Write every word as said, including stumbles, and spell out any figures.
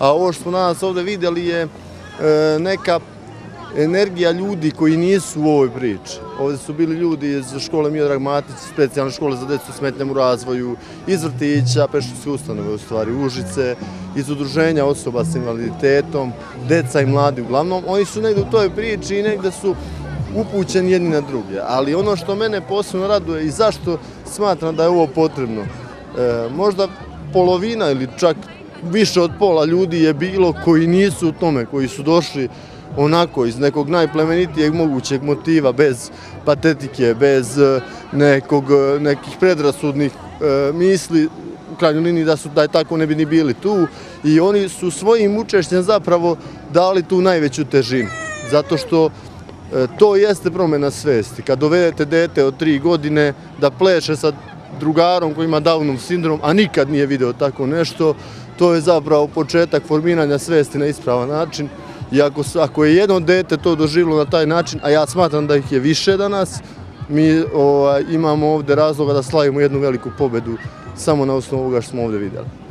a ovo što smo danas ovdje vidjeli je neka energija ljudi koji nisu u ovoj priči. Ovdje su bili ljudi iz škole Miodrag Matić, specijalne škole za djecu s smetnjama u razvoju, iz vrtića, predškolske ustanove u stvari, Užice, iz udruženja osoba s invaliditetom, deca i mladi uglavnom. Oni su negdje u toj priči i negdje su upućeni jedni na druge. Ali ono što mene posebno raduje i zašto smatram da je ovo potrebno, možda polovina ili čak više od pola ljudi je bilo koji nisu u tome, koji su došli onako iz nekog najplemenitijeg mogućeg motiva, bez patetike, bez nekog, nekih predrasudnih misli, u krajnjoj liniji da su da je tako ne bi ni bili tu, i oni su svojim učešćem zapravo dali tu najveću težinu, zato što to jeste promjena svesti. Kad dovedete dete od tri godine da pleše sa drugarom koji ima Downov sindrom, a nikad nije video tako nešto, to je zapravo početak formiranja svesti na ispravan način. I ako, ako je jedno dete to doživjelo na taj način, a ja smatram da ih je više danas, mi ovaj, imamo ovdje razloga da slavimo jednu veliku pobedu samo na osnovu ovoga što smo ovdje vidjeli.